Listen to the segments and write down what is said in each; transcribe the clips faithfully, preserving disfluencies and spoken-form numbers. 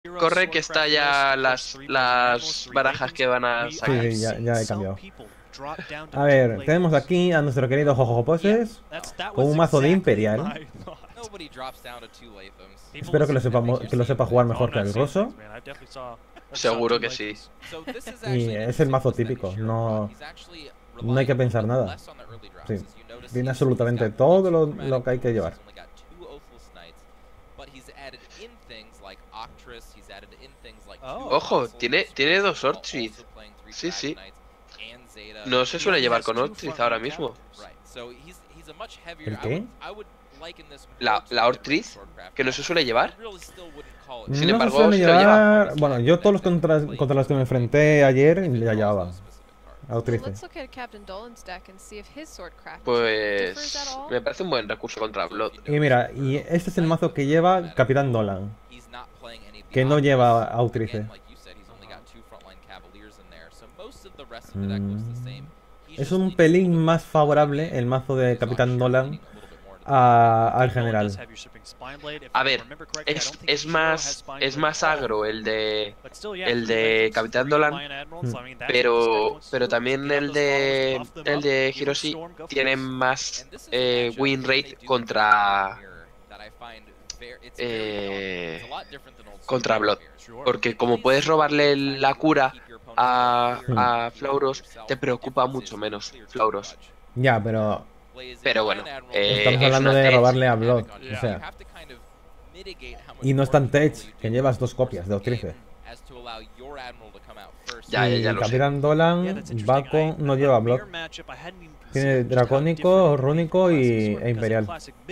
Corre que está ya las, las barajas que van a sacar. Sí, sí, ya, ya he cambiado. A ver, tenemos aquí a nuestro querido Jojo Poses con un mazo de Imperial. Espero que lo, sepamos, que lo sepa jugar mejor que el Rosso. Seguro que sí. Y es el mazo típico, no, no hay que pensar nada. Sí, tiene absolutamente todo lo, lo que hay que llevar. Ojo, tiene, tiene dos Orchid. Sí, sí. No se suele llevar con Orchid ahora mismo. ¿El qué? La, la Orchid, que no se suele llevar. Sin No se embargo, suele sí lo lleva. llevar... Bueno, yo todos los contra, contra los que me enfrenté ayer ya llevaba. Autrice. Pues me parece un buen recurso contra Blood. Y mira, y este es el mazo que lleva Capitán Dolan, que no lleva Autrice. Mm. Es un pelín más favorable el mazo de Capitán Dolan a, al general. A ver, es, es más es más agro el de el de Capitán Dolan, pero pero también el de el de Hiroshi tiene más eh, win rate contra eh, contra Blood, porque como puedes robarle la cura a, a Flauros, te preocupa mucho menos Flauros. Ya, pero Pero bueno, eh, estamos es hablando una de tech. robarle a Blood, o sea. Y no es tan tech, que llevas dos copias de Autrice. Ya, ya, ya Y lo sé. Capitán Dolan, Baco, no lleva Blood. Tiene Dracónico, Rúnico y, e Imperial.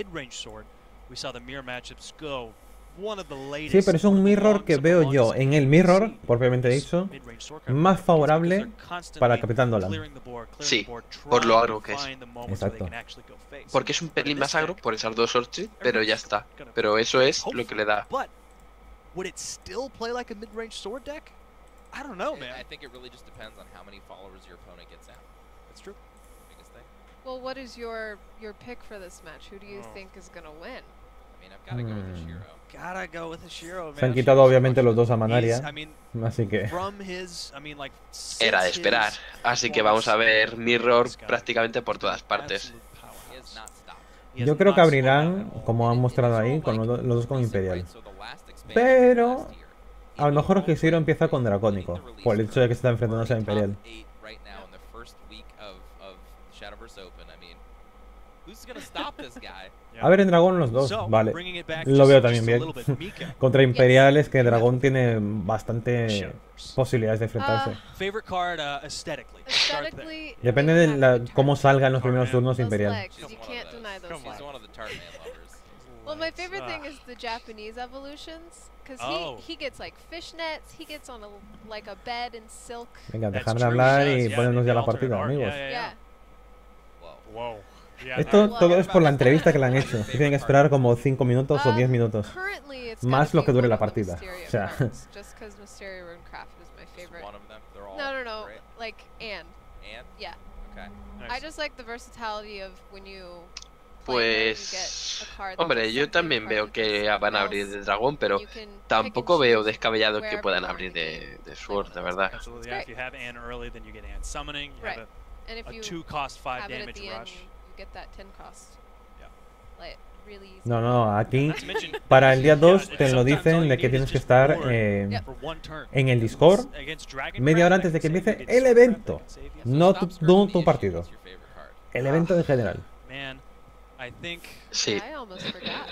Sí, pero es un mirror que veo yo en el mirror, propiamente dicho, más favorable para Capitán Dolan. Sí, por lo agro que es. Exacto. Porque es un pelín más agro por esas dos Orchid, pero ya está. Pero eso es lo que le da. Would it still play like a mid-range sword deck? I don't know, man. I think it really just depends on how many followers your opponent gets out. That's true. Biggest thing. Well, what is your your pick for this match? Who do you Oh. think is gonna win? I mean, I've got to go with the Shiro. Gotta go with the Shiro, man. Se han quitado obviamente los dos a He's, Manaria, I mean, así que... from his, I mean, like, Era de since esperar. his Así que vamos a ver performance, Mirror this guy prácticamente por todas partes. absolute powerhouse. He has not stopped. He has Yo creo que not slowed down abrirán, at all. como han And it- mostrado it's ahí, all con los, like do- los dos con recent, Imperial. right? So the last expansion Pero last year, a lo mejor que Shiro empieza con Dracónico, por el hecho de que se está enfrentándose a Imperial. A ver, en Dragón los dos, vale. Lo veo también bien. Contra Imperial es que Dragón tiene bastante posibilidades de enfrentarse. Favorite card uh, aesthetically. Start there. Aesthetically, Depende you de have la, to cómo check salgan los primeros turnos those Imperial. legs. You can't deny those Come on. legs. He's one of the Tartman lovers. Well, my favorite thing is the Japanese evolutions, because Oh. he he gets like fishnets, he gets on a like a bed in silk. Venga, That's dejadme true, hablar he does, y yeah, ponernos the ya la alternate partida, art, amigos. yeah, yeah, Yeah. yeah. Wow. Yeah, Esto Well, todo es por la entrevista que le han hecho. Tienen que esperar como cinco minutos o Um, diez minutos. Currently, it's Más gotta lo be que dure one la of the partida. Mysterio O sea. cards, just because Mysterio Runecraft is my Just favorite. one of them. They're all No, no, no, great. like and And yeah. okay. I just like the versatility of when you. play him, you Pues, get a card that hombre, does yo something, también a veo card that does que van a something abrir else. de Dragón, pero You can pick and tampoco veo choose descabellado que wherever puedan you abrir wanna de, get de Sword, de verdad. Absolutely. It's Yeah, if great. you have Anne early, then you get Anne summoning. You Right. have And if a, a you two cost five have it at damage the end, rush. you, you get that ten cost. Yeah. Like really easy. No, no, aquí Not to mention, para el día dos yeah, te lo sometimes all dicen you de que need tienes is que just estar board eh, Yep. for one turn. en el Discord Against Dragoncraft, media hora antes de que I can empiece save you, el Swordcraft, I evento. can save you. No tu, no tu partido, el evento en general. Man, I think Sí, I almost forgot.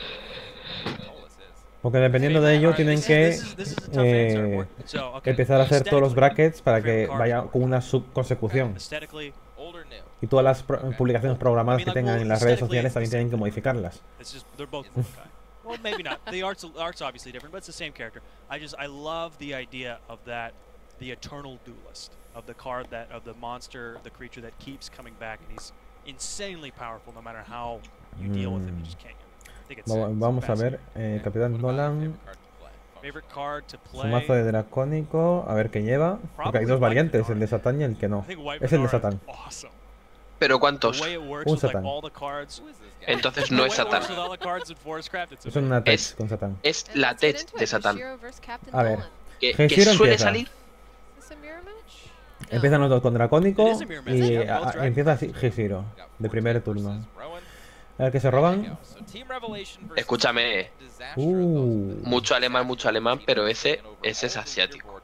Porque dependiendo de ello Alright, tienen this is- que this is- this is a tough answer. eh, So, okay, empezar a hacer todos los aesthetically, brackets para favorite que card vaya for con una subconsecución. Aesthetically, Y todas las pro- publicaciones programadas I mean, que like, tengan well, en las redes aesthetically, sociales también it's- tienen que modificarlas. it's just they're both one guy. Well, maybe not. The art's art's obviously different, but it's the same character. I just I love the idea of that, the eternal duelist, of the card that of the monster, the creature that keeps coming back, and he's insanely powerful no matter how you deal with him. You just can't get him. I think it's, Va- it's Vamos a fascinating. ver, eh, Capitán Nolan, Favorite card to su play. mazo de dracónico, a ver qué lleva. Porque hay dos variantes, el de Satán y el que no. I think White Es el de Manara is Satán. awesome. ¿Pero cuántos? Un Satán. Entonces no es Satán. Es una tech Es- con Satán. Es la tech de Satán. A ver, Que, Heshiro que suele empieza. salir. Empiezan los dos con Dracónico It is a mirror match, y yeah, a- both a- dragons. empieza así Heshiro, de primer turno. A ver qué se roban. Escúchame, Uh, mucho alemán, mucho alemán, pero ese, ese es asiático.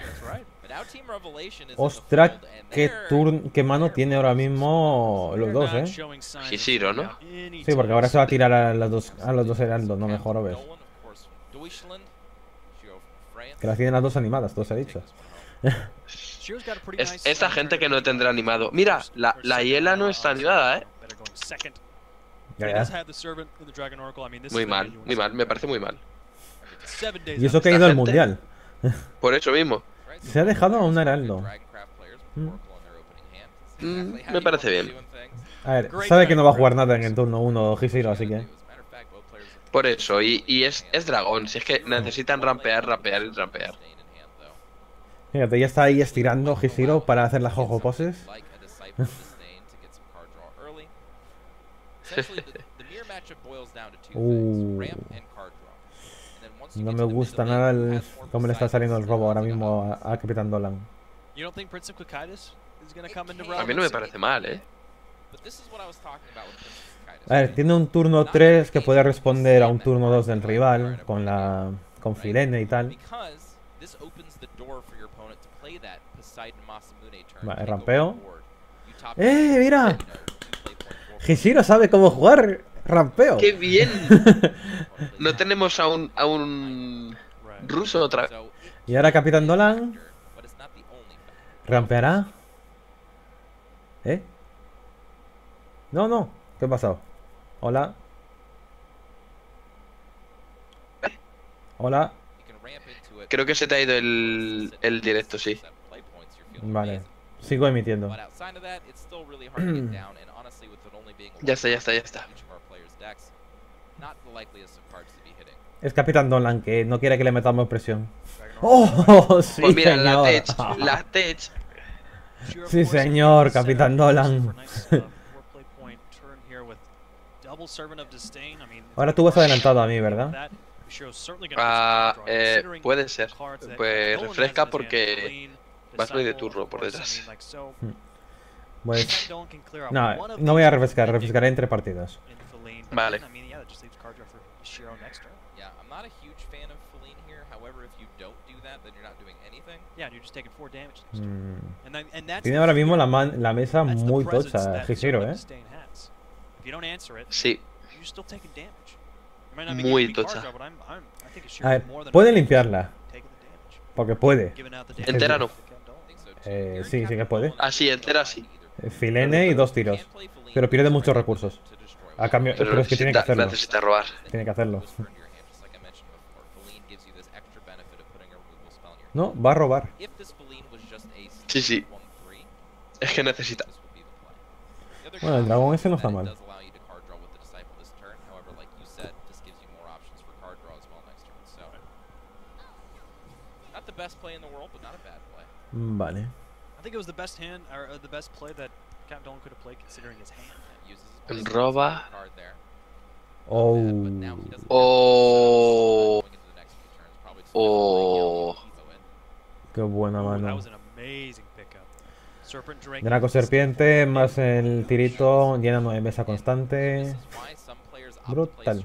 ostras, qué, turn, qué mano tiene ahora mismo los dos, eh. Heshiro, ¿no? Sí, porque ahora se va a tirar a los dos, a los dos heraldos, no mejor, ¿ves? Que las tienen las dos animadas, todo se ha dicho. Es, esta gente que no tendrá animado. Mira, la, la Hiela no está animada, ¿eh? Ya, ya. Muy mal, muy mal, me parece muy mal. Y eso que ha ido al gente- mundial. Por eso mismo. Se ha dejado a un heraldo. Mm, me parece bien. A ver, sabe que no va a jugar nada en el turno uno Heshiro, así que... Por eso, y, y es, es dragón. Si es que necesitan rampear, rampear y rampear. Fíjate, ya está ahí estirando Heshiro para hacer las jojo poses. Uh. No me gusta nada el, cómo le está saliendo el robo ahora mismo a, a Capitán Dolan. A mí no me parece mal, ¿eh? A ver, tiene un turno tres que puede responder a un turno dos del rival con la con Filene y tal. Vale, rampeo. ¡Eh, mira! Heshiro sabe cómo jugar rampeo. ¡Qué bien! No tenemos a un, a un ruso otra vez. Y ahora Capitán Dolan rampeará. ¿Eh? No, no. ¿Qué ha pasado? Hola. Hola. Creo que se te ha ido el, el directo, sí. Vale. Sigo emitiendo. Ya está, ya está, ya está. Es Capitán Dolan que no quiere que le metamos presión. ¡Oh! Sí, Pues mira, la señor. tech, la tech. Sí, señor, Capitán Dolan. Ahora tú vas adelantado a mí, ¿verdad? Ah, eh, puede ser. Pues refresca porque vas muy de turno por detrás. Pues... No, no voy a refrescar, refrescaré entre partidas. Vale. Mm. Tiene ahora mismo la, man- la mesa muy tocha, Heshiro, ¿eh? Sí. Muy tocha. A ver, puede limpiarla. Porque puede. Entera no. Eh, sí, sí que puede. Así, entera sí. Filene y dos tiros. Pero pierde muchos recursos. A cambio, Pero, pero es que tiene que necesita, hacerlo. necesita robar. Tiene que hacerlo. No, va a robar. Sí, sí. Es que necesita. Bueno, el dragón ese no está mal. Vale. Roba. Oh. Oh. Oh. Qué buena mano. Draco serpiente, más el tirito, llena nueve mesa constante. Brutal.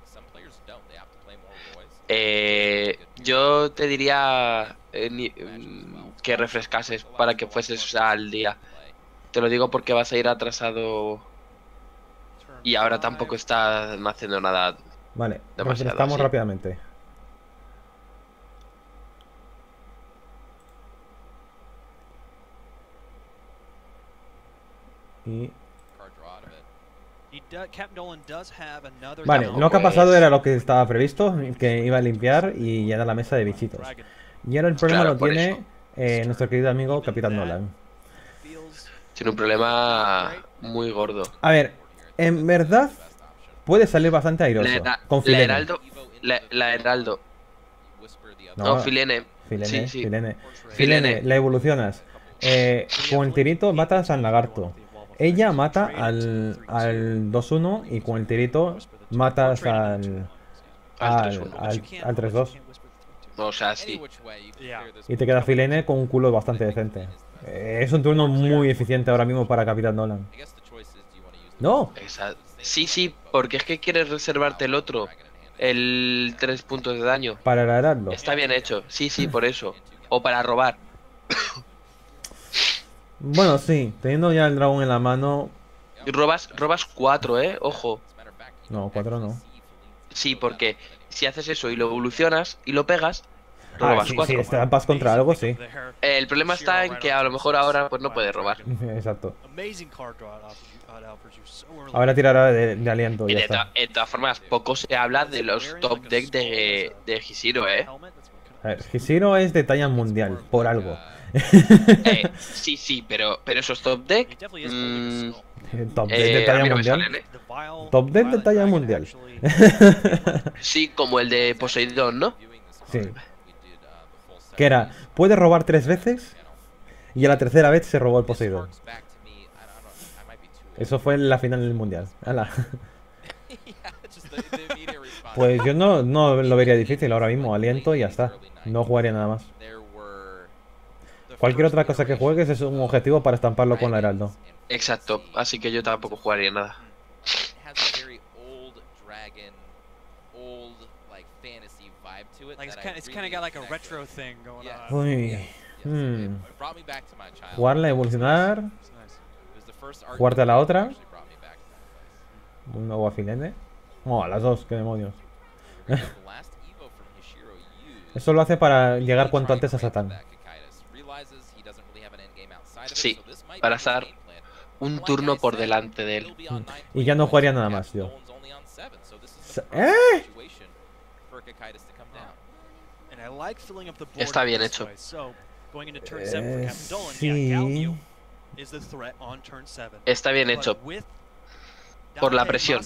Eh, yo te diría eh, ni- mm, que refrescases para que fueses al día. Te lo digo porque vas a ir atrasado y ahora tampoco estás haciendo nada. Vale, Demasiado, refrescamos sí. rápidamente. Y... Vale, lo que ha pasado era lo que estaba previsto, que iba a limpiar y llenar la mesa de bichitos. Y ahora el problema Claro, lo por tiene eso. eh, nuestro querido amigo Capitán Dolan. Tiene un problema muy gordo. A ver, en verdad puede salir bastante airoso. La, era- Con la Filene. Heraldo. La, la Heraldo. No, Filene. Filene, Sí, sí. Filene. Filene. Filene, la evolucionas. Eh, con el tirito matas al lagarto. ella mata al, al dos uno y con el tirito matas al, al, al, al tres dos. O sea, sí. Y te queda Filene con un culo bastante decente. Eh, es un turno muy eficiente ahora mismo para Capitán Dolan. ¡No! Exacto. Sí, sí, porque es que quieres reservarte el otro. El tres puntos de daño. Para agarrarlo. Está bien hecho. Sí, sí, por eso. O para robar. Bueno, sí. Teniendo ya el dragón en la mano... Y robas, robas cuatro, ¿eh? Ojo. No, cuatro no. Sí, porque si haces eso y lo evolucionas y lo pegas, Ah, robas sí, cuatro. sí, estampas contra algo, sí. El problema está en que a lo mejor ahora pues no puedes robar. Exacto. Ahora tirará de, de aliento y Y ya de, to está. de todas formas, poco se habla de los top deck de, de Hishiro, ¿eh? A ver, Hishiro es de talla mundial, por algo. eh sí, sí, pero, pero esos top deck... Mmm, Top deck eh, de talla a mí no me mundial. salen, ¿eh? Top deck de talla mundial. Sí, como el de Poseidón, ¿no? Sí. Que era, puede robar tres veces y a la tercera vez se robó el Poseidón. Eso fue en la final del mundial. ¡Hala! Pues yo no, no lo vería difícil ahora mismo. Aliento y ya está. No jugaría nada más. Cualquier otra cosa que juegues es un objetivo para estamparlo con la Heraldo. Exacto, así que yo tampoco jugaría nada. Uy. Hmm. Jugarla, evolucionar. Jugarte a la otra. Un nuevo afilene. Oh, a las dos, qué demonios. Eso lo hace para llegar cuanto antes a Satán. Sí, para estar un turno por delante de él. Y ya no jugaría nada más yo. ¿Eh? Está bien hecho. Eh, sí. Está bien hecho. Por la presión.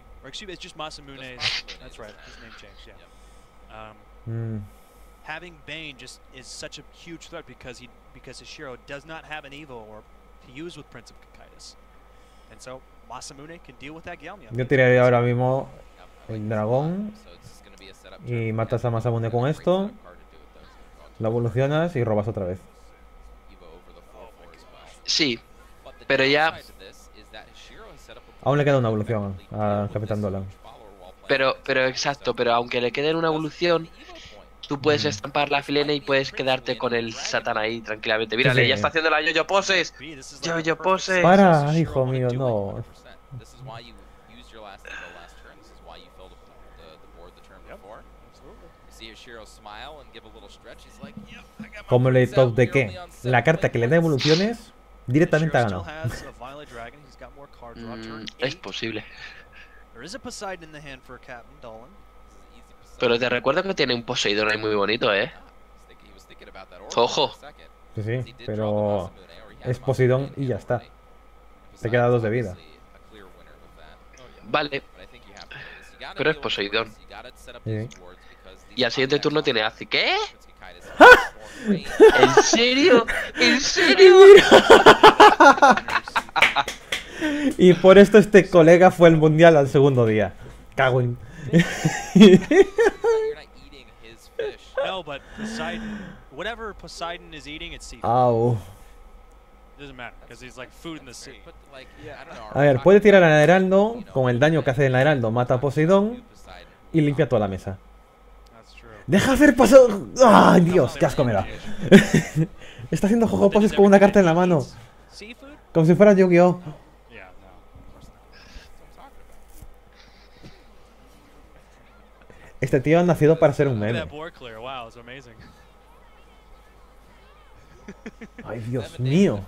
Mm. Having Bane just is such a huge threat because he because Hishiro does not have an Evo or to use with Prince of Kakaitis. And so Masamune can deal with that Galmia. Yo tiraría ahora mismo el dragón y matas a Masamune con esto. Lo evolucionas y robas otra vez. Sí, pero ya... Aún le queda una evolución a Capitán Dolan. Pero, pero exacto, pero aunque le quede una evolución, tú puedes estampar la filene y puedes quedarte con el Satán ahí tranquilamente. Mírale, Sí, sí. ya está haciendo la yo-yo poses. Yo-yo poses. Para, hijo mío, no. Como le top de qué? La carta que le da evoluciones directamente ha ganado. Mm, es posible. Pero te recuerdo que tiene un Poseidón ahí muy bonito, ¿eh? Ojo. Sí, sí, pero es Poseidón y ya está. Te queda dos de vida. Vale. Pero es Poseidón. Sí. Y al siguiente turno tiene Azi. ¿Qué? ¿En serio? ¿En serio? Y por esto este colega fue al mundial al segundo día. Cago en... No, but Poseidon, whatever Poseidon is eating, it's seafood. Au. It doesn't matter because he's like food in the sea. A ver, puede tirar al Heraldo con el daño que hace el Heraldo, mata a Poseidón y limpia toda la mesa. ¡Deja hacer paso! ¡Ay, Dios! ¡Qué asco me da! Está haciendo juego poses con una carta en la mano. Como si fuera Yu-Gi-Oh! Este tío ha nacido para ser un meme. ¡Ay, Dios mío!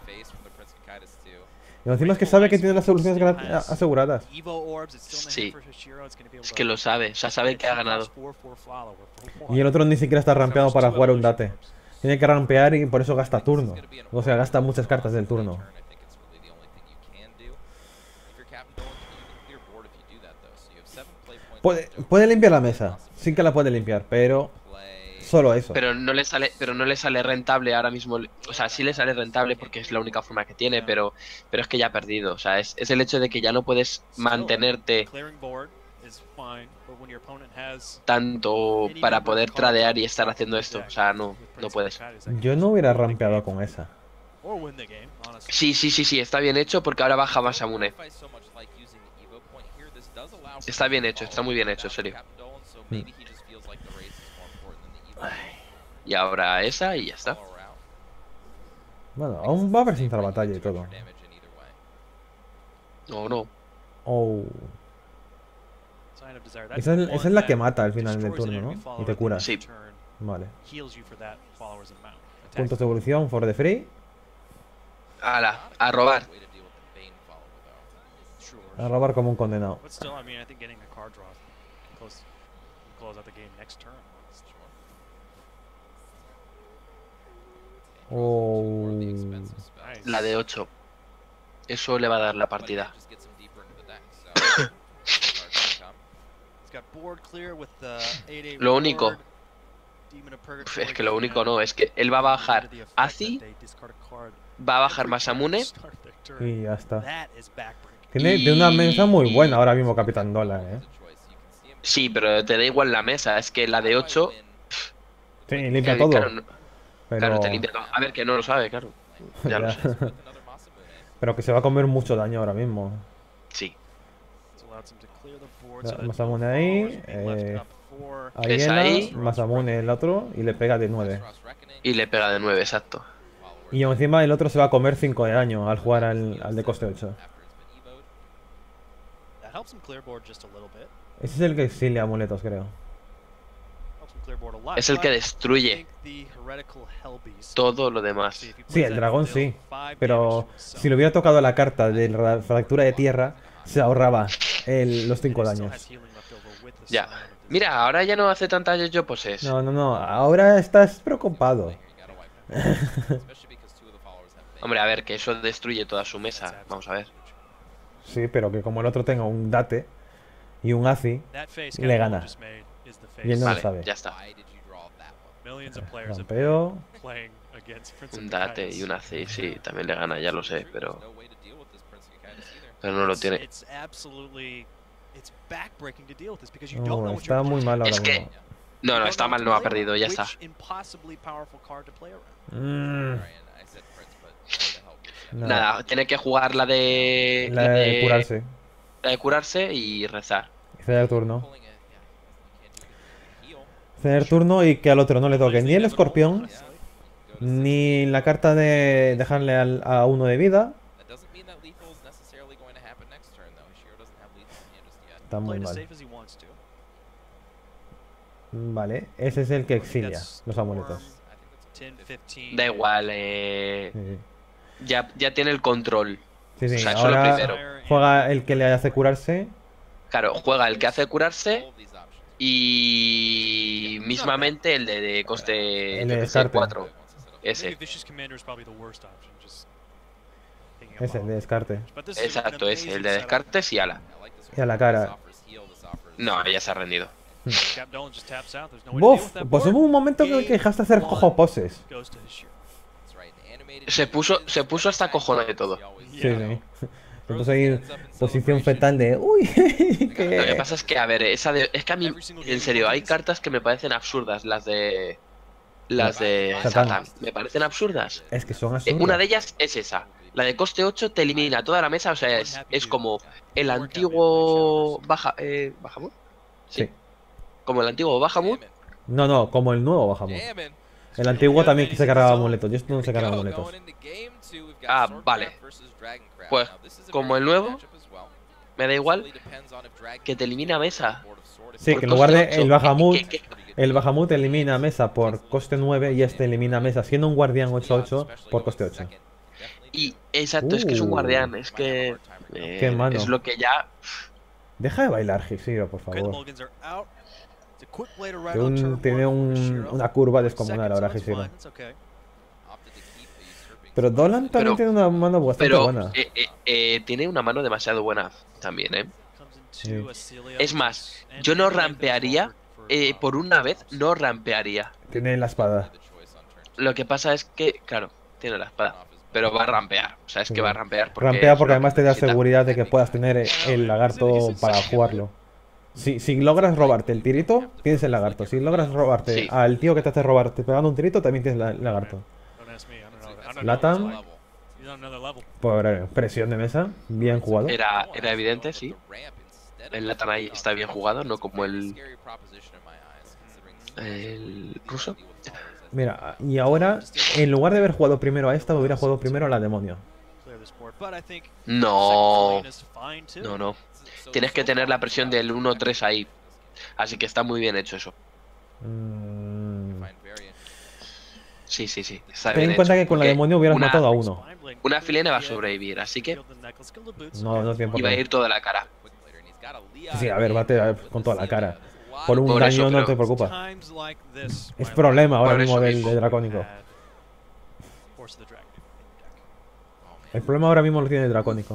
Y encima es que sabe que tiene las soluciones aseguradas. Sí, es que lo sabe, o sea, sabe que ha ganado. Y el otro ni siquiera está rampeado para jugar un date. Tiene que rampear y por eso gasta turno. O sea, gasta muchas cartas del turno. Puede, puede limpiar la mesa, sí que la puede limpiar, pero Solo eso. Pero no le sale, pero no le sale rentable ahora mismo. O sea, sí le sale rentable porque es la única forma que tiene, pero, pero es que ya ha perdido. O sea, es, es el hecho de que ya no puedes mantenerte tanto para poder tradear y estar haciendo esto. O sea, no, no puedes. Yo no hubiera rampeado con esa. Sí, sí, sí, sí, está bien hecho porque ahora baja Masamune. Está bien hecho, está muy bien hecho, en serio. Mm. Y ahora esa y ya está. Bueno, aún va a presentar batalla y todo. No, no. Oh. Esa es, esa es la que mata al final del turno, ¿no? Y te cura. Sí. Vale. Puntos de evolución, for the free. Ala, a robar. A robar como un condenado. Oh. La de ocho. Eso le va a dar la partida. Lo único. Es que lo único no, es que él va a bajar Azi, va a bajar Masamune. Y ya está. Tiene de una mesa muy buena ahora mismo Capitán Dólar, ¿eh? Sí, pero te da igual la mesa, es que la de ocho... Sí, limpia todo. Claro, no, pero... claro, te limpia todo. A ver, que no lo sabe, claro. Ya lo sé. Pero que se va a comer mucho daño ahora mismo. Sí. Masamune ahí, eh, Es ahí. Masamune el otro y le pega de nueve. Y le pega de nueve, exacto. Y encima el otro se va a comer cinco de daño al jugar al, al de coste ocho. Ese es el que exilia amuletos, creo. Es el que destruye todo lo demás. Sí, el dragón sí. Pero si le hubiera tocado la carta de la fractura de tierra, se ahorraba el, los cinco daños. Ya. Mira, ahora ya no hace tantas yo poses. No, no, no. Ahora estás preocupado. Hombre, a ver, que eso destruye toda su mesa. Vamos a ver. Sí, pero que como el otro tenga un date y un Azi, le gana. Y él no vale, lo sabe. Ya está. Rampeo. Un date y un Azi, sí, también le gana, ya lo sé, pero... Pero no lo tiene. No, está muy mal ahora Es que... mismo. No, no, está mal, no ha perdido, ya está. Mm. No. Nada, tiene que jugar la de... La de curarse. La de curarse y rezar. Y ceder turno. Ceder turno y que al otro no le toque ni el escorpión, ni la carta de dejarle al, a uno de vida. Está muy mal. Vale, ese es el que exilia los amuletos. Da igual, eh... Sí, sí. Ya, ya tiene el control. Sí, sí. O sea, eso es lo ahora primero. juega el que le hace curarse. Claro, juega el que hace curarse y mismamente el de, de coste El de yo que sé, descarte. cuatro. Ese. Ese, el de descarte. Exacto, ese, el de descartes y ala. Y a la cara. No, ya se ha rendido. Buf, pues hubo un momento en el que dejaste hacer cojo poses. Se puso, se puso hasta cojones de todo. Sí, sí. Se puso ahí en posición fetal de... Uy, que... Lo que pasa es que, a ver, esa de, es que a mí, en serio, hay cartas que me parecen absurdas, las de... Las de Satán. Satán. Me parecen absurdas. Es que son Eh, absurdas. Una de ellas es esa. La de coste ocho te elimina toda la mesa, o sea, es, es como el antiguo Baja... Eh, ¿Bahamut? Sí. Sí. Como el antiguo Bahamut. No, no, como el nuevo Bahamut. El antiguo también que se cargaba amuletos. Y esto no se carga amuletos. Ah, vale. Pues, como el nuevo, me da igual que te elimina mesa. Sí, Por que en lugar de coste ocho. el Bahamut, ¿Qué- qué- qué? el Bahamut elimina mesa por coste nueve y este elimina mesa siendo un guardián ocho ocho por coste ocho. Y exacto, es que es un Uh. guardián, es que eh, Qué mano. es lo que ya... Deja de bailar, Gixiro, por favor. Que un- tiene un- una curva descomunal ahora, Gixiro. Pero Dolan también Pero- tiene una mano bastante Pero buena. eh, eh, eh, tiene una mano demasiado buena también, ¿eh? Sí. Es más, yo no rampearía eh, por una vez no rampearía. Tiene la espada. Lo que pasa es que, claro, tiene la espada, pero va a rampear. O sea, es Sí. que va a rampear porque... Rampea porque es lo además que te da necesita. seguridad de que puedas tener el lagarto para jugarlo. Si, si logras robarte el tirito, tienes el lagarto. Si logras robarte Sí. al tío que te hace robarte pegando un tirito, también tienes la- el lagarto. Latam, por presión de mesa, bien jugado. Era, era evidente, sí. El Latam ahí está bien jugado, no como el... El ruso. Mira, y ahora, en lugar de haber jugado primero a esta, hubiera jugado primero a la demonio. No, no, no. Tienes que tener la presión del uno tres ahí. Así que está muy bien hecho eso. Mm. Sí, sí, sí. Está Ten bien en cuenta hecho, que con la porque demonio hubieras una- matado a uno. Una filena va a sobrevivir, así que No, no tiene por iba a qué. ir toda la cara. Sí, a ver, bate con toda la cara. Por un Por daño eso, no pero- te preocupa. Es problema ahora Por mismo eso del, mismo. del dracónico. El problema ahora mismo lo tiene el dracónico.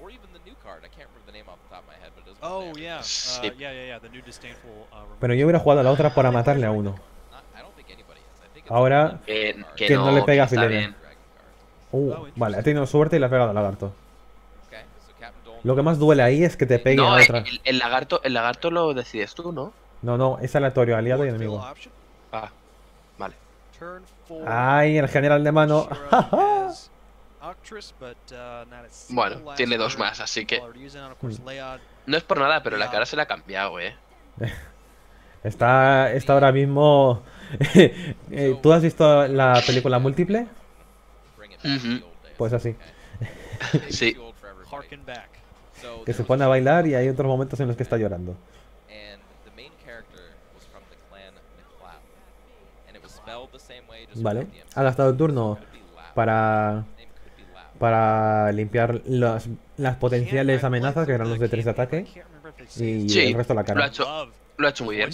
Oh, yeah. Sí. Uh, yeah, yeah, yeah. The new disdainful. Uh, Pero yo hubiera jugado a la otra para matarle a uno. Ahora, Que, que Que no le pega a que está Filene. bien. uh, vale, ha tenido suerte y le ha pegado al lagarto. Lo que más duele ahí es que te pegue No, a otra. el, el lagarto, el lagarto lo decides tú, ¿no? No, no, es aleatorio, aliado y enemigo. option. Ah, vale. Turn four. Ay, el general de mano. Shiro has Octress, but, uh, not a single Bueno, last tiene dos word más, así que while using, and of course, Leod. no es por nada, pero la cara se la ha cambiado, eh. Está, está ahora mismo. Eh, ¿Tú has visto la película Múltiple? Ujú. Pues así. Sí. Harken back. Que se pone a bailar y hay otros momentos en los que está llorando. Vale. Ha gastado el turno para. Para limpiar las, las potenciales amenazas, que eran los de tres de ataque. Y Sí, el resto la lo ha cara. hecho, lo ha hecho muy bien.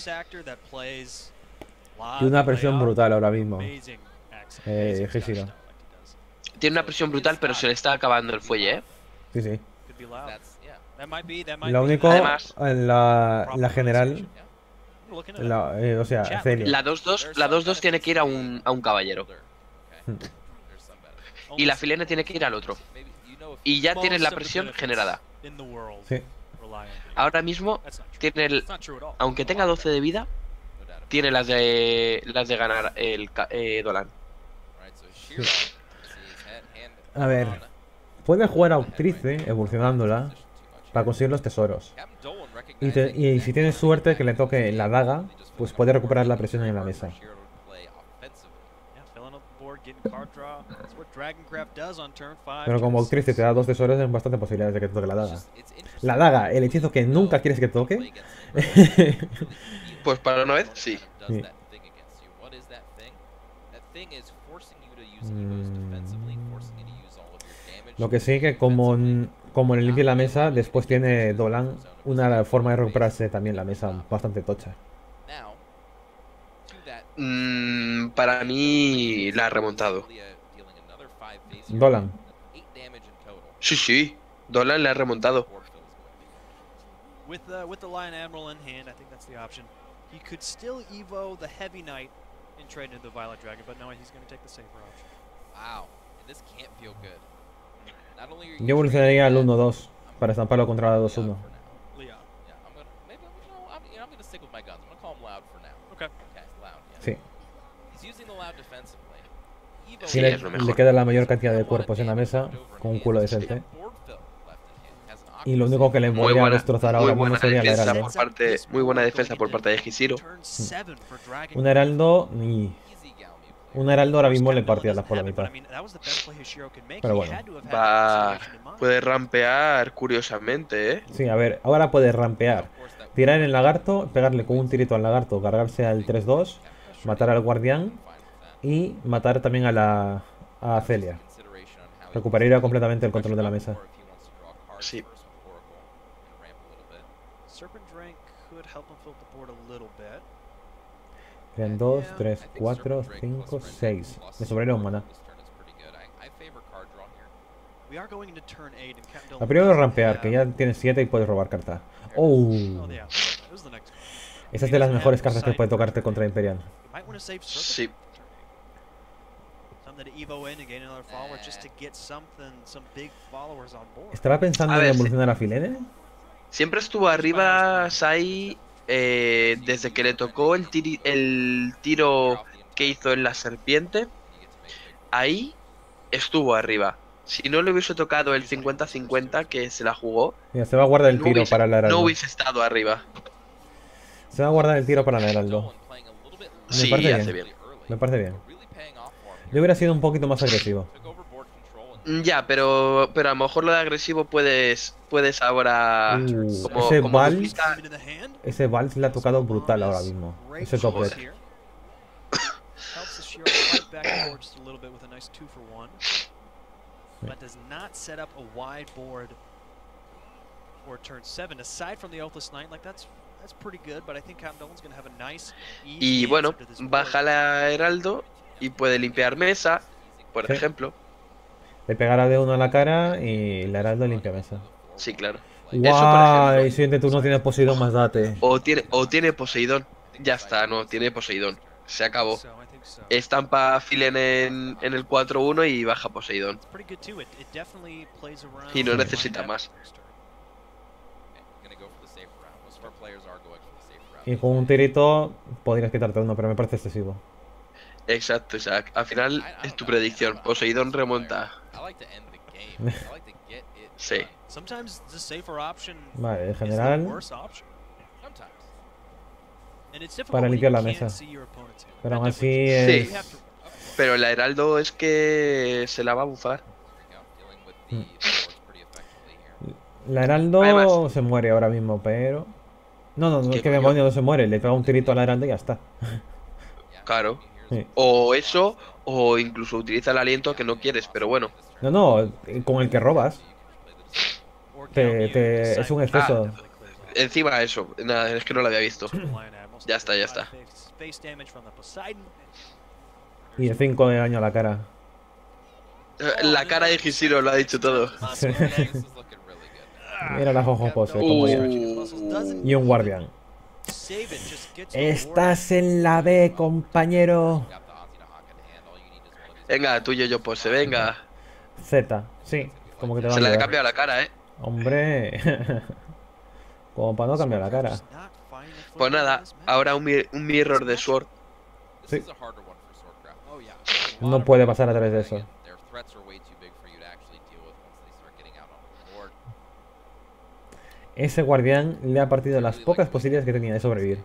Y una presión brutal ahora mismo. Eh, Hishiro. Tiene una presión brutal, pero se le está acabando el fuelle, eh. Sí, sí. Lo Lo único, Además- en la, la general, la- eh, o sea, Celia. La dos dos, la dos dos tiene que ir a un, a un caballero. Y la filena tiene que ir al otro. Y ya tienes la presión generada. Sí. Ahora mismo tiene el, aunque tenga doce de vida, tiene las de las de ganar el ca- eh, Dolan. A ver, puede jugar a Octrice evolucionándola para conseguir los tesoros. Y, te- y si tienes suerte que le toque la daga, pues puede recuperar la presión en la mesa. Pero como Octrice te da dos tesoros, hay bastante posibilidades de que te toque la daga. La daga, el hechizo que nunca quieres que toque. Pues para una vez, sí. Sí. Mm. Lo que sí que como, como le limpie la mesa, después tiene Dolan una forma de recuperarse también la mesa bastante tocha. Mm, para mí la ha remontado. Dolan. Sí, sí. Dolan le ha remontado. With uh, with the Lion Admiral in hand, I think that's the option. He could still evo the Heavy Knight and trade into the Violet Dragon, but no, he's going to take the safer option. Wow, this can't feel good. Not only are you Yo evolucionaría al trading uno dos para estamparlo contra la dos uno. Leon. Yeah, I'm gonna maybe I'm, you know, I'm, you know, I'm gonna stick with my guns. I'm gonna call him Loud for now. Okay. Okay, Loud. Yeah. Sí. He's using the Loud defensively. Evo Sí, Y le, es lo mejor. le queda la mayor cantidad de cuerpos en la mesa, con un culo decente. Y lo único que le Muy podría buena, destrozar muy ahora buena mismo sería el defensa heraldo. por parte, muy buena defensa por parte de Hishiro. Un heraldo y... Un heraldo ahora mismo le partía por la mitad. Pero bueno. Va, puede rampear curiosamente, eh. Sí, a ver, ahora puede rampear. Tirar en el lagarto, pegarle con un tirito al lagarto, cargarse al tres dos, matar al guardián y matar también a la a Celia. Recuperaría completamente el control de la mesa. Sí. Quedan dos, tres, cuatro, cinco, seis. Me sobraría un mana. A primero rampear, que ya tienes siete y puedes robar carta. Oh. Esa es de las mejores cartas que puede tocarte contra Imperial. Sí. Estaba pensando en evolucionar a Filene. Siempre estuvo arriba Sai eh, desde que le tocó el, tiri el tiro que hizo en la serpiente. Ahí estuvo arriba. Si no le hubiese tocado el cincuenta cincuenta que se la jugó, Mira, se va a guardar el no tiro hubiese, para el Heraldo. no hubiese estado arriba. Se va a guardar el tiro para el Heraldo. Me Sí, parece hace bien. bien. Me parece bien. Yo hubiera sido un poquito más agresivo. Ya, pero pero a lo mejor lo de agresivo puedes puedes ahora Uh, como, ese como Vals, duplicar. ese Vals le ha tocado brutal ahora mismo. Ese top deck. But does not set up a wide board for turn seven. Aside from the Oathless Knight, like that's that's pretty good. But I think Count Dolan's gonna have a nice. Y bueno, baja la Heraldo y puede limpiar mesa, por Sí. ejemplo. Le pegará de uno a la cara y el Heraldo limpia mesa. Sí, claro. Guay, Eso, por ejemplo. siguiente turno tiene Poseidón más date. O tiene o tiene Poseidón. Ya está, no, tiene Poseidón. Se acabó. Estampa Filen en, en el cuatro uno y baja Poseidón. Y no necesita más. Y con un tirito podrías quitarte uno, pero me parece excesivo. Exacto, Isaac. Al final es tu predicción. Poseidón remonta. Sí. Vale, en general, para limpiar la mesa. Pero aún así es... Sí. Pero el Heraldo es que se la va a bufar. La Heraldo Además, se muere ahora mismo, pero... No, no, no ¿Qué es que coño? demonio no se muere, le pega un tirito a la Heraldo y ya está. Claro. Sí. O eso, o incluso utiliza el aliento que no quieres, pero bueno. No, no, con el que robas. Te, te- es un exceso. Ah, encima eso. Nada, es que no lo había visto. Ya está, ya está. Y el cinco de daño a la cara. Eh, La cara de Gisiro lo ha dicho todo. Mira la Jojo Pose, como ya. Uh, Y un guardián. Estás en la B, compañero. venga, tuyo yo pose, venga. Z, sí, como que te va a Se le ha ayudar. cambiado la cara, eh. Hombre. Como para no cambiar la cara. Pues nada, ahora un, mir- un mirror de Sword. Sí. No puede pasar a través de eso. Ese guardián le ha partido las pocas posibilidades que tenía de sobrevivir.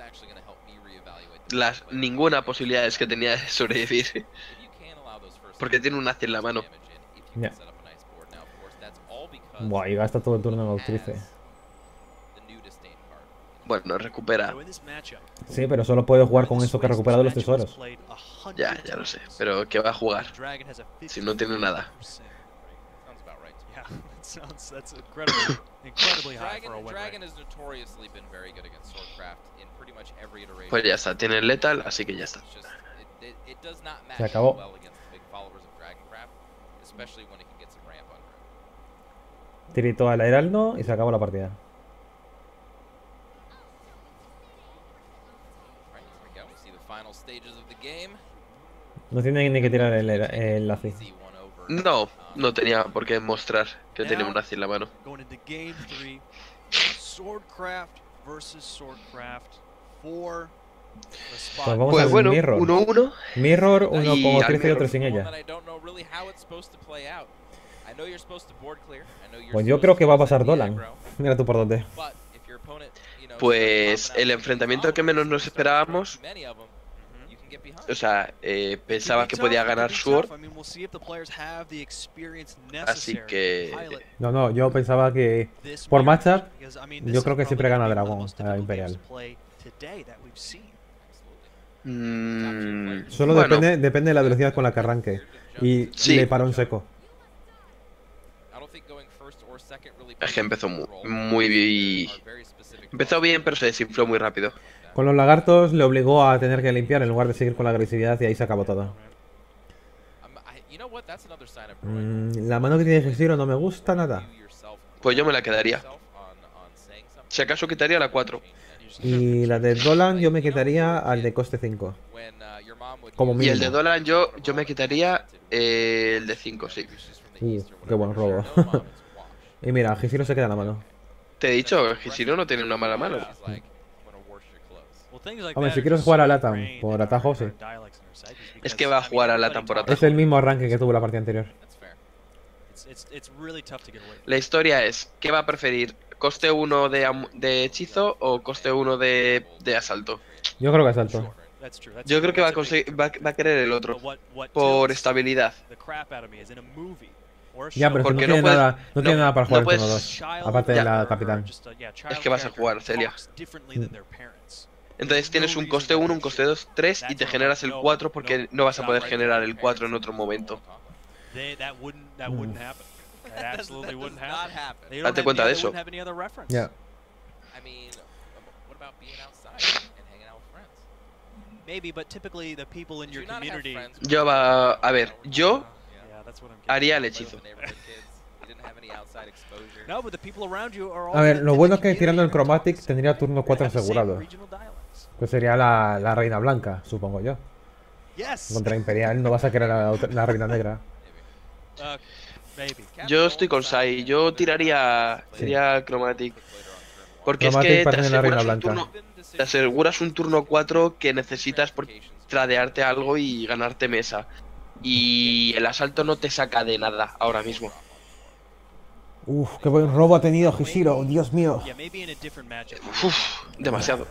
Las ninguna posibilidad es que tenía de sobrevivir. Porque tiene un haz en la mano. Ya. Buah, y gasta todo el turno en Austrice. Bueno, recupera. Sí, pero solo puede jugar con eso que ha recuperado los tesoros. Ya, ya lo sé. Pero ¿qué va a jugar? Si no tiene nada. Pues ya está, tiene el Lethal, así que ya está. Se acabó. Tirito al Heraldo y se acabó la partida. No tiene ni que tirar el, el lazi. No, no tenía por qué mostrar que tenía un haz en la mano. Pues vamos Pues al bueno, Mirror. uno uno. Mirror, uno Y con al Austrice y otro Mirror. sin ella. Pues yo creo que va a pasar Dolan. Mira tú por dónde. Pues el enfrentamiento que menos nos esperábamos. O sea, eh, pensaba que podía ganar Sword. Así que... No, no, yo pensaba que por matchup, yo creo que siempre gana Dragón a Imperial. Mm, Solo bueno, depende, depende de la velocidad con la que arranque. Y Sí. le paró en seco. es que empezó muy, muy... Empezó bien, pero se desinfló muy rápido. Con los lagartos le obligó a tener que limpiar en lugar de seguir con la agresividad y ahí se acabó todo. Mm, la mano que tiene Gisiro no me gusta nada. Pues yo me la quedaría. Si acaso quitaría la cuatro. Y la de Dolan yo me quitaría al de coste cinco. Como mínimo. Y el de Dolan yo, yo me quitaría eh, el de cinco, sí. Uh, qué buen robo. Y mira, Hishiro se queda en la mano. Te he dicho, Hishiro no tiene una mala mano. Hombre, si quieres jugar a Latam por atajo, sí. Es que va a jugar a Latam por atajo. Es el mismo arranque que tuvo la partida anterior. La historia es, ¿qué va a preferir? ¿Coste uno de, de hechizo o coste uno de, de asalto? Yo creo que asalto. Yo creo que va a, va, va a querer el otro, por estabilidad. Ya, pero porque no, tiene, no puedes, nada, no tiene no, nada para jugar no el turno dos, aparte de la capitán. Es que vas a jugar, Celia. Entonces tienes un coste uno, un coste dos, tres y te generas el cuatro porque no vas a poder generar el cuatro en otro momento. Date cuenta de eso. Ya. Yo va... A ver, yo haría el hechizo. A ver, lo bueno es que tirando el Chromatic tendría turno cuatro asegurado. Que sería la, la reina blanca, supongo yo. Contra Imperial no vas a querer la, la reina negra. Yo estoy con Sai, yo tiraría, tiraría sí. Chromatic. Porque Chromatic es que para te tener la reina aseguras, blanca. Un turno, te aseguras un turno cuatro que necesitas por tradearte algo y ganarte mesa. Y el asalto no te saca de nada ahora mismo. Uf, qué buen robo ha tenido Hishiro, Dios mío. Uf, demasiado.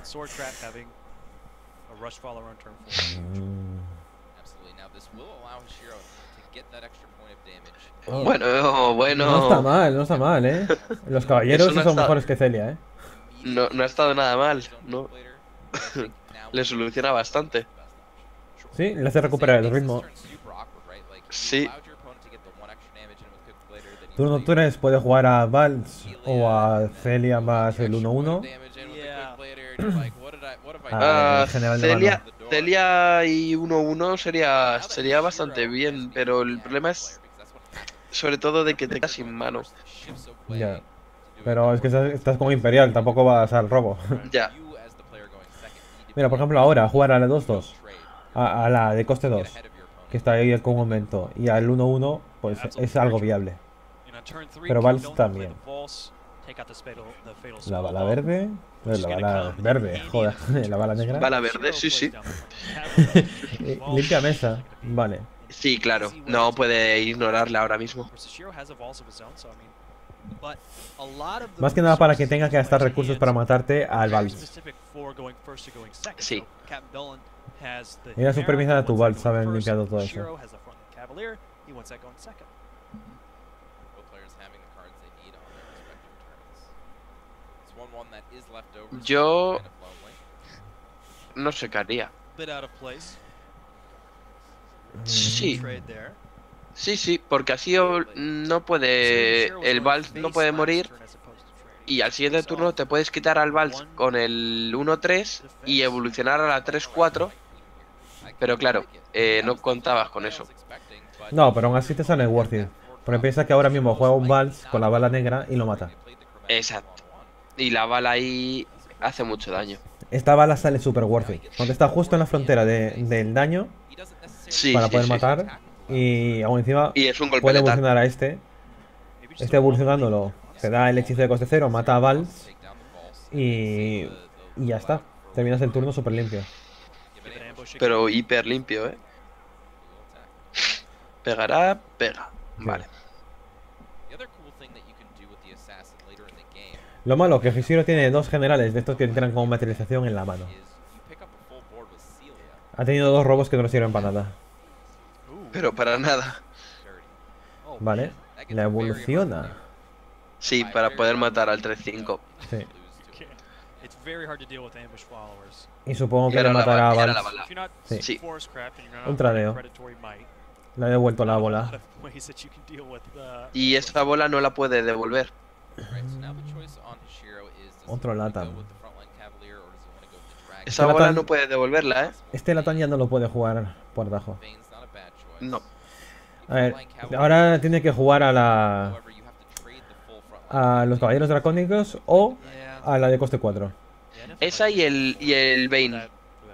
Oh. Bueno, bueno. No está mal, no está mal, eh. Los caballeros no sí son está... mejores que Celia, eh. No, no ha estado nada mal, no. Le soluciona bastante. Sí, le hace recuperar el ritmo. Sí. Turno tres puede jugar a Vals o a Celia más el uno uno. Ah, Celia, Celia y uno uno sería, sería bastante bien, pero el problema es sobre todo de que te quedas sin mano. Ya. Pero es que estás como Imperial, tampoco vas al robo. Ya. Mira, por ejemplo, ahora jugar a la dos dos, a, a la de coste dos, que está ahí con un aumento, y al uno uno, pues es algo viable. Pero Vals también. La bala verde. La bala verde, joder, la bala negra. Bala verde, sí, sí. Limpia mesa, vale. Sí, claro, no puede ignorarla ahora mismo. Más que nada para que tenga que gastar recursos para matarte al Vals. Sí. Mira supervisar a tu Vals, saben limpiado todo eso. Yo no sé qué haría. Sí. Sí, sí, porque así no puede. El Vals no puede morir. Y al siguiente turno te puedes quitar al Vals con el uno tres y evolucionar a la tres cuatro. Pero claro, eh, no contabas con eso. No, pero aún así te sale worth it. Porque piensa que ahora mismo juega un Vals con la bala negra y lo mata. Exacto. Y la bala ahí hace mucho daño. Esta bala sale super worth it. Cuando está justo en la frontera de, del daño sí, para sí, poder sí. matar. Y aún encima y es un golpe puede letal. evolucionar a este. Este evolucionándolo. Se da el hechizo de coste cero, mata a Vals. Y, y ya está. Terminas el turno super limpio. Pero hiper limpio, eh. Pegará, pega. Vale. Lo malo que Hishiro tiene dos generales de estos que entran como materialización en la mano. Ha tenido dos robos que no le sirven para nada. Pero para nada. Vale, la evoluciona. Sí, para poder matar al tres cinco. Sí. Y supongo que le matará a Vals. Sí. Sí. Un tradeo. Le ha devuelto la bola. Y esta bola no la puede devolver. Otro Latam. Esa Este bola Latam, no puede devolverla, ¿eh? Este Latam ya no lo puede jugar por atajo. No. A ver, ahora tiene que jugar a la... a los caballeros dracónicos o a la de coste cuatro. Esa y el, y el Bane.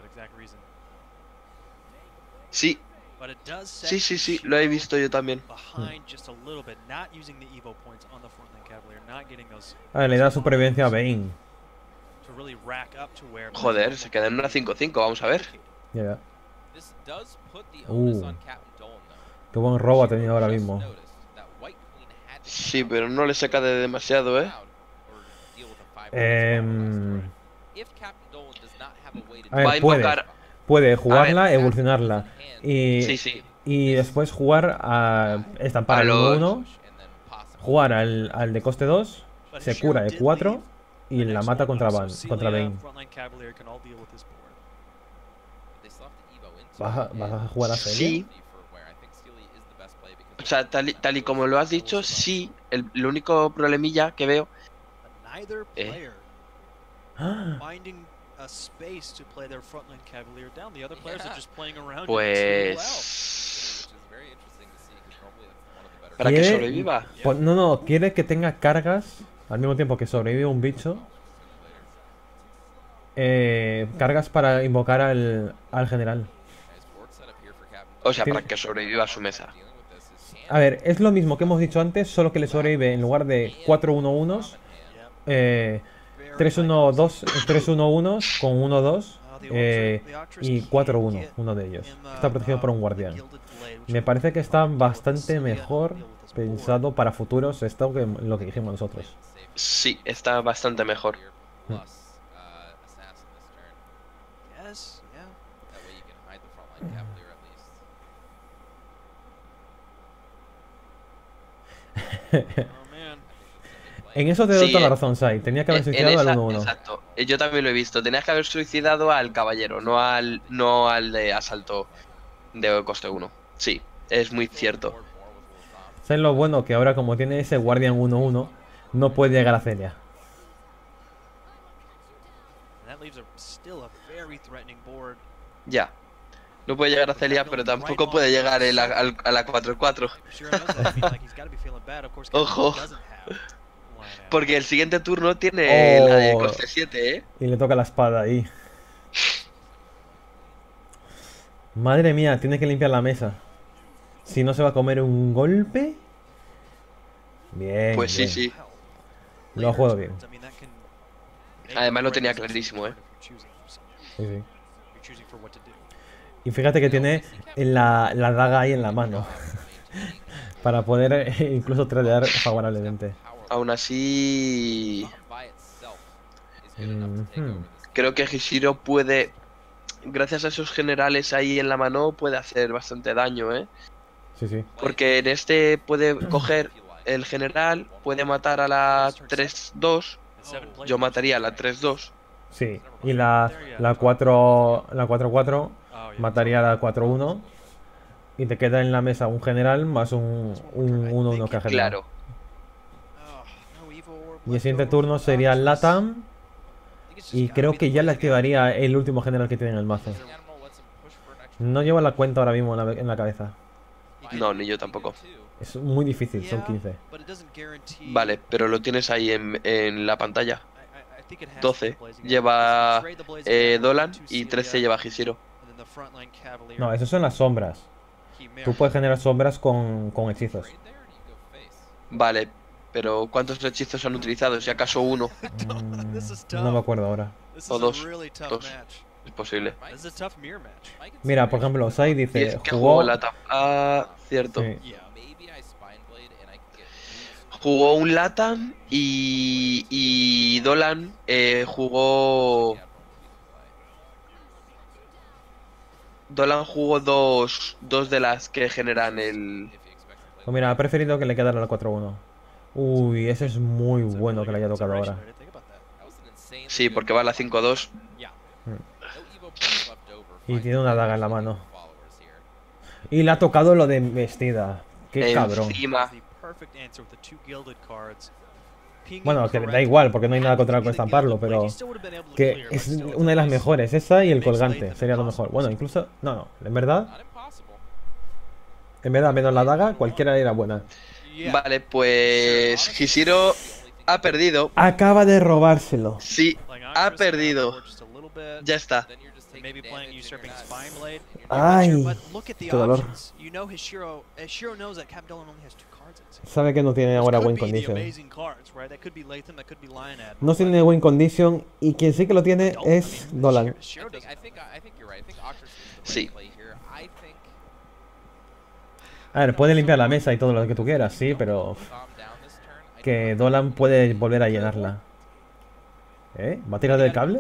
Sí. Sí, sí, sí, lo he visto yo también. A ver, le da supervivencia a Bane. Joder, se queda en una cinco cinco, vamos a ver. Ya, yeah. Uh, qué buen robo ha tenido ahora mismo. Sí, pero no le saca de demasiado, ¿eh? Eh... A ver, Va a invocar... puede, puede jugarla, ver, evolucionarla y, sí, sí. y después jugar a estampar al uno uno, jugar al, al de coste dos, se cura de cuatro y la mata contra, Van, contra Bane. ¿Vas a, ¿Vas a jugar a serie? Sí. O sea, tal y, tal y como lo has dicho, sí. El, el único problemilla que veo... Eh. Pues... Para que sobreviva. Pues, no, no, quiere que tenga cargas al mismo tiempo que sobrevive un bicho. Eh, cargas para invocar al, al general. O sea, para que sobreviva a su mesa. A ver, es lo mismo que hemos dicho antes, solo que le sobrevive en lugar de cuatro uno unos, eh, tres uno dos, tres uno unos con uno dos eh, y cuatro uno, uno de ellos. Está protegido por un guardián. Me parece que está bastante mejor pensado para futuros esto que lo que dijimos nosotros. Sí, está bastante mejor. Hmm. En eso te doy sí, toda la razón, Sai. Tenía que haber suicidado esa, al uno uno. Exacto. Yo también lo he visto. Tenías que haber suicidado al caballero, no al no al de asalto de coste uno. Sí, es muy cierto. ¿Sabes lo bueno? Que ahora como tiene ese guardián uno uno, no puede llegar a Celia. Ya. No puede llegar a Celia, pero tampoco puede llegar el, al, a la cuatro cuatro. Ojo. Porque el siguiente turno tiene oh, la de coste siete, ¿eh? Y le toca la espada ahí. Madre mía, tiene que limpiar la mesa. Si no se va a comer un golpe. Bien. Pues bien. sí, sí. Lo ha jugado bien. Además lo tenía clarísimo, ¿eh? Sí, sí. Y fíjate que tiene la, la daga ahí en la mano. Para poder eh, incluso tradear favorablemente. Aún así... Mm-hmm. Creo que Hishiro puede... Gracias a esos generales ahí en la mano puede hacer bastante daño, ¿eh? Sí, sí. Porque en este puede coger el general, puede matar a la tres dos. Yo mataría a la tres dos. Sí, y la, la cuatro la cuatro cuatro mataría a la cuatro uno. Y te queda en la mesa un general más un uno uno que ha generado. Claro. Y el siguiente turno sería Latam. Y creo que ya le activaría el último general que tiene en el mazo. No llevo la cuenta ahora mismo en la, en la cabeza. No, ni yo tampoco. Es muy difícil, son quince. Vale, pero lo tienes ahí en, en la pantalla. doce lleva eh, Dolan y trece lleva Hishiro. No, eso son las sombras. Tú puedes generar sombras con, con hechizos. Vale, pero ¿cuántos hechizos han utilizado? Si acaso uno. Mm, no me acuerdo ahora. O dos. Dos. Es posible. Mira, por ejemplo, Sai dice... Que jugó la tap. Ah, cierto. Sí. Jugó un Latam y, y Dolan eh, jugó... Dolan jugó dos, dos de las que generan el... Pues mira, ha preferido que le quedara la cuatro uno. Uy, ese es muy bueno que le haya tocado ahora. Sí, porque va a la cinco dos. Y tiene una daga en la mano. Y le ha tocado lo de vestida. Qué cabrón. Encima. Bueno, que da igual, porque no hay nada contra con estamparlo, pero... Que es una de las mejores, esa y el colgante, sería lo mejor. Bueno, incluso... No, no, en verdad... En verdad, menos la daga, cualquiera era buena. Vale, pues... Hishiro ha perdido. Acaba de robárselo. Sí, Ha perdido. Ya está. Ay, qué dolor. Sabe que no tiene ahora win condition. No tiene win condition y quien sí que lo tiene es Dolan. Sí. A ver, puede limpiar la mesa y todo lo que tú quieras, sí, pero que Dolan puede volver a llenarla. ¿Eh? ¿Va a tirar del cable?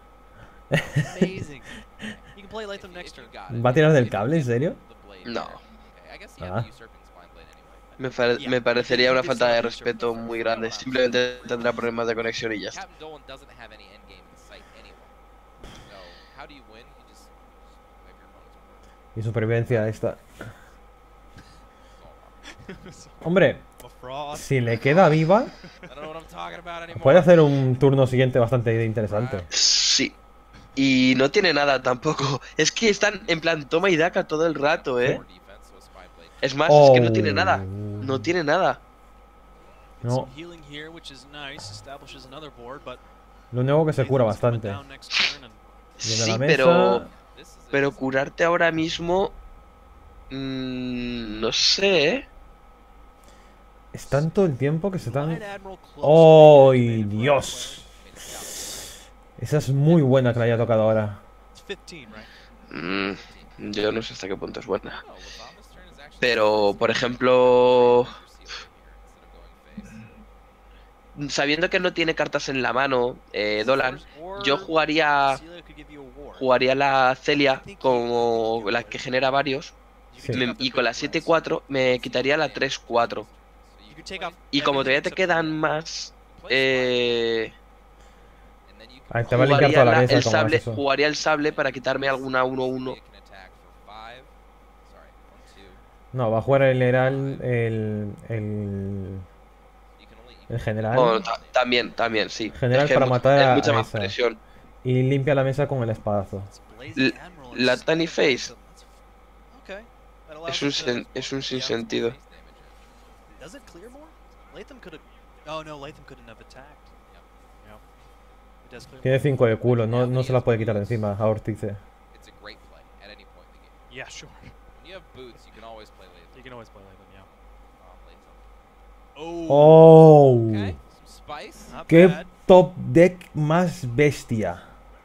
¿Va a tirar del cable? ¿En serio? No. Ah. Me, me parecería una falta de respeto muy grande. Simplemente tendrá problemas de conexión y ya está. Y supervivencia esta. Hombre, si le queda viva, puede hacer un turno siguiente bastante interesante. Sí. Y no tiene nada tampoco. Es que están en plan toma y daca todo el rato, ¿eh? Es más, oh. es que no tiene nada. No tiene nada. No. Lo único que se cura bastante. Sí, pero... Pero curarte ahora mismo... Mmm, no sé, ¿eh? Es tanto el tiempo que se están... ¡Oh, Dios! Esa es muy buena que la haya tocado ahora. Mm, yo no sé hasta qué punto es buena. Pero, por ejemplo... Sabiendo que no tiene cartas en la mano, eh, Dolan, yo jugaría... Jugaría la Celia como la que genera varios. Sí. Me, y con la siete cuatro me quitaría la tres cuatro. Y como todavía te quedan más... Eh... Ahí te va a limpiar toda la mesa, el sable, jugaría el sable para quitarme alguna uno uno. No, va a jugar el Herald, el... el... El general. Bueno, también, también, sí. General es para mucho, matar a, mucha a más esa. presión. Y limpia la mesa con el espadazo. L la Tiny Face es un, sen es un sinsentido. Tiene cinco de culo, no, no se la puede quitar de encima a Ortice. Oh, qué top deck más bestia.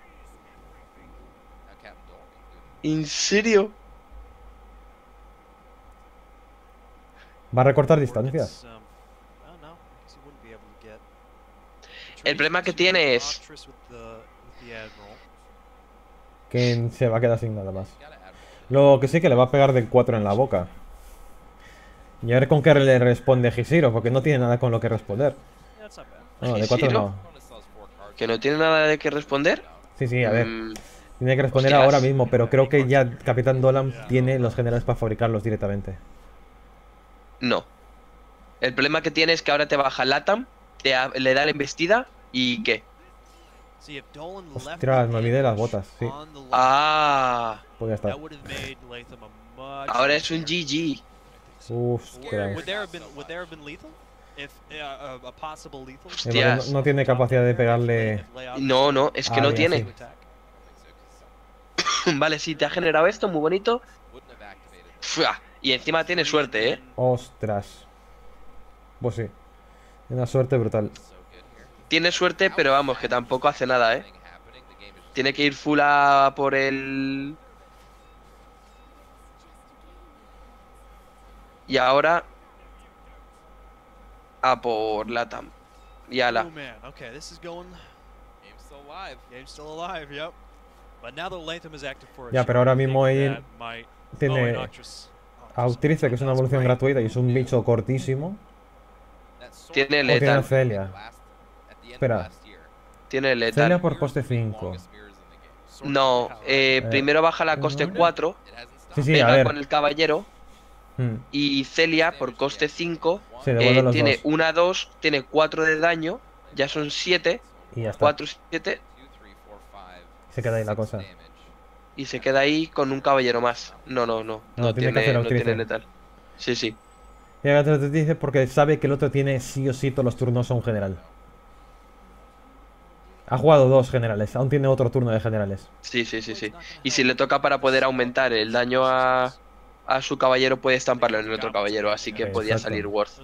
¿En serio? Va a recortar distancias. El problema que tiene es que se va a quedar sin nada más. Lo que sí que le va a pegar del cuatro en la boca. Y a ver con qué le responde Gisiro, porque no tiene nada con lo que responder. No, de cuatro no. ¿Que no tiene nada de qué responder? Sí, sí, a ver. Mm, tiene que responder hostias. Ahora mismo, pero creo que ya Capitán Dolan tiene los generales para fabricarlos directamente. No. El problema que tiene es que ahora te baja Latam, te le da la embestida y ¿qué? Ostras, me olvidé las botas, sí. Ah. Pues ya está. Ahora es un G G. Ostras. Hostias. No, no tiene capacidad de pegarle. No, no, es que ah, no tiene. Vale, sí, te ha generado esto, muy bonito. Y encima tiene suerte, ¿eh? Ostras. Pues sí. Una suerte brutal. Tiene suerte, pero vamos, que tampoco hace nada, ¿eh? Tiene que ir full a por el... Y ahora... A por Latam. Y ala. Ya, pero ahora mismo él tiene a Autrice, que es una evolución gratuita y es un bicho cortísimo. Tiene letal. Tiene Celia. Espera. Tiene letal. Celia por coste cinco. No, eh, eh, primero baja la coste cuatro. Sí, sí, pega a ver. con el caballero. Hmm. Y Celia por coste cinco. Sí, eh, tiene una dos, tiene cuatro de daño. Ya son siete. Y ya está. cuatro, siete. Se queda ahí la cosa. Y se queda ahí con un caballero más. No, no, no. No, no tiene, tiene, no tiene letal. Sí, sí. Y ahora te dice porque sabe que el otro tiene sí o sí todos los turnos a un general. Ha jugado dos generales, aún tiene otro turno de generales. Sí, sí, sí, sí. Y si le toca para poder aumentar el daño a, a su caballero, puede estamparlo en el otro caballero, así que podía Exacto. salir Worth.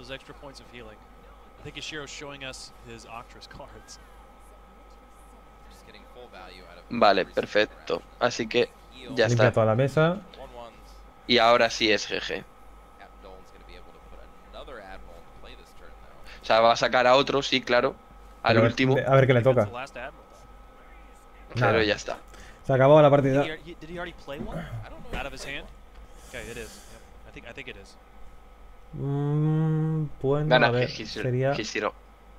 Vale, perfecto. Así que ya Limpia está. toda la mesa. Y ahora sí es G G. O sea, va a sacar a otro, sí, claro. Al Pero último. A ver qué le toca. Pero Nada. ya está. Se acabó la partida. Mm, bueno, Gana a ver, Hishiro. sería... Hishiro.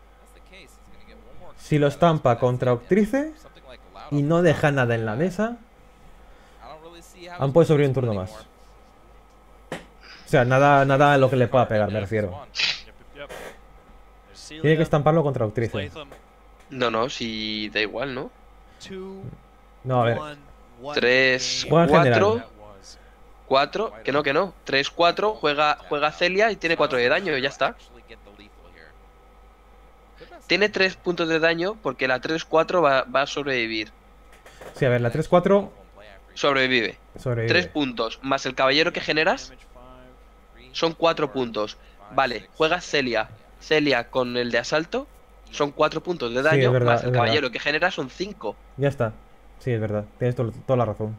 Si lo estampa contra Octrice y no deja nada en la mesa, aún puede sobrevivir un turno más. O sea, nada, nada a lo que le pueda pegar, me refiero. Tiene que estamparlo contra Octrice. No, no, si da igual, ¿no? No, a ver. tres, Juega en cuatro, general. cuatro, que no, que no. tres, cuatro, juega, juega Celia y tiene cuatro de daño, y ya está. Tiene tres puntos de daño porque la tres cuatro va, va a sobrevivir. Sí, a ver, la tres cuatro Sobrevive. sobrevive. tres puntos más el caballero que generas son cuatro puntos. Vale, juegas Celia. Celia con el de asalto son cuatro puntos de daño, es verdad, más el es caballero verdad. que genera son cinco. Ya está. Sí, es verdad. Tienes to- toda la razón.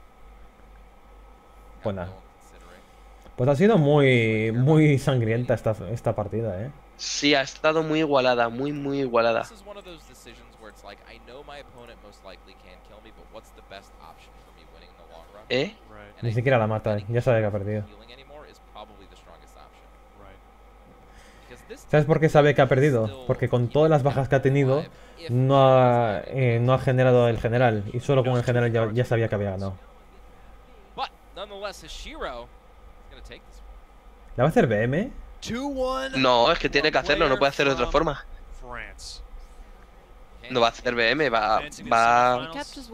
Pues nada. Pues ha sido muy, muy sangrienta esta, esta partida, ¿eh? Sí, ha estado muy igualada, muy, muy igualada. ¿Eh? Ni siquiera la mata, ya sabe que ha perdido. ¿Sabes por qué sabe que ha perdido? Porque con todas las bajas que ha tenido, no ha, eh, no ha generado el general. Y solo con el general ya, ya sabía que había ganado. ¿La va a hacer B M? No, es que tiene que hacerlo, no puede hacerlo de otra forma. No va a hacer B M, va, va...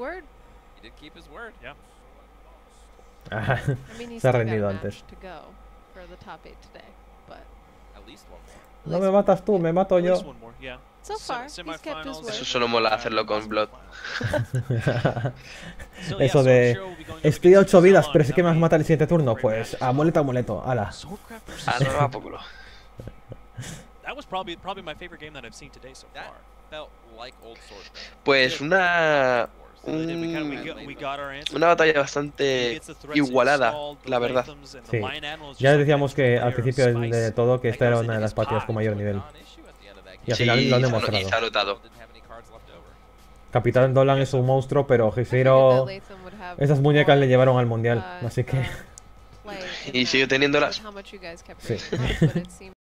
Ah, I mean, he's se ha still got a rendido match antes. to go for the top eight today, but No me matas tú, me mato yo. so far he's kept his Eso word. solo mola hacerlo con Blood. Eso de... Estoy a ocho vidas, pero sí que me vas a matar el siguiente turno. Pues amuleto, amuleto, ala. Ah, no, no, poco. Pues una... un- una batalla bastante igualada, la verdad. Sí. Ya decíamos que al principio de, de todo que esta era una de las partidas con mayor nivel. Y al Sí, final lo han y demostrado. se ha notado. Capitán Dolan es un monstruo, pero Hishiro... Esas muñecas le llevaron al mundial, así que... Y sigue teniéndolas. Sí.